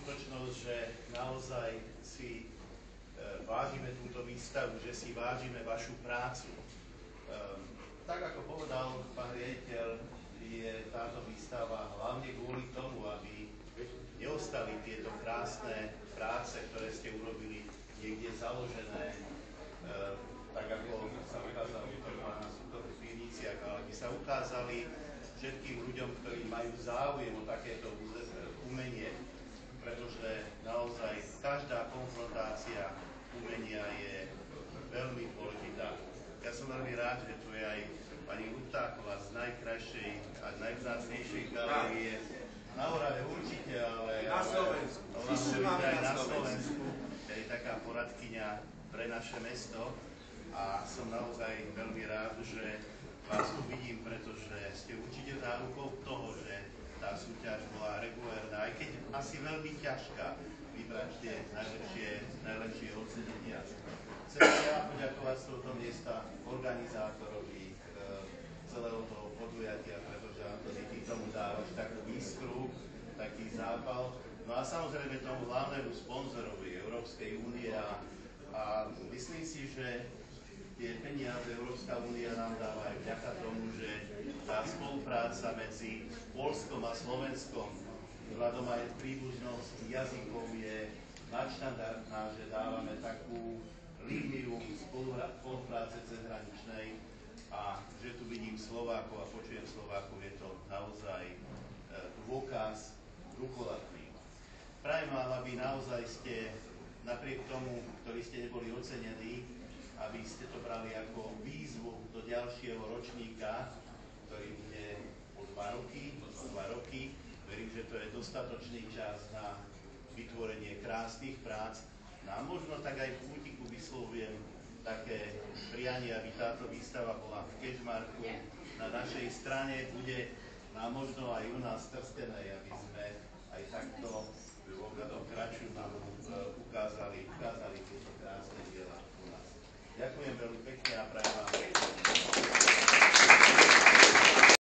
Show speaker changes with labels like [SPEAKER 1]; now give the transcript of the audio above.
[SPEAKER 1] skutočnosť, že naozaj si vážime túto výstavu, že si vážime vašu prácu. Tak ako povedal pán riaditeľ, je táto výstava hlavne kvôli tomu, aby neostali tieto krásne práce, ktoré ste urobili niekde založené, tak ako sa ukázali v Pivniciach, ale by sa ukázali všetkým ľuďom, ktorí majú záujem o takéto umenie, pretože naozaj každá konfrontácia umenia je veľmi dôležitá. Ja som veľmi rád, že tu je aj pani Luptáková z najkrajšej a najvzácnejšej galérie na Orave určite, ale
[SPEAKER 2] na Slovensku.
[SPEAKER 1] Aj na Slovensku. Je taká poradkyňa pre naše mesto a som naozaj veľmi rád, že vás tu vidím, pretože ste určite zárukou toho, že tá súťaž bola regulérna, aj keď asi veľmi ťažká vybrať tie najlepšie ocenenia. Chcem ja poďakovať z tohto miesta organizátorovi celého toho podujatia, pretože Antoni, ty tomu dávaš takú iskru, taký zápal. No a samozrejme tomu hlavnému sponzorovi Európskej únie a myslím si, že tie peniaze Európska únia nám dáva aj vďaka tomu, že tá spolupráca medzi Poľskom a Slovenskom, vzhľadom aj príbuznosť jazykov je nadštandardná, že dávame takú líniu spolupráce cezhraničnej a že tu vidím Slovákov a počujem Slovákov, je to naozaj dôkaz rukolatný. Prajem vám, aby naozaj ste, napriek tomu, ktorí ste neboli ocenení, aby ste to brali ako výzvu do ďalšieho ročníka, ktorý bude o 2 roky. Verím, že to je dostatočný čas na vytvorenie krásnych prác. No a možno tak aj v útiku vyslovujem také prianie, aby táto výstava bola v Kežmarku na našej strane, bude a možno aj u nás v Trstenej, aby sme aj takto v ohľadom